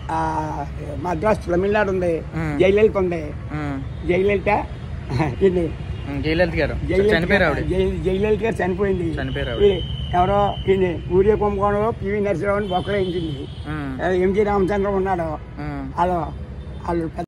మద్రాస్ తమిళనాడు ఉంది, జయలలిత ఉంది. జయలలిత ఇది జయలలిత గారు చనిపోయింది. ఎవరో ఇది ఊరియా కుంభకోణంలో పివి నరసింహరావుని బొక్కలేయించింది. ఎంజి రామచంద్ర ఉన్నాడు. వాళ్ళు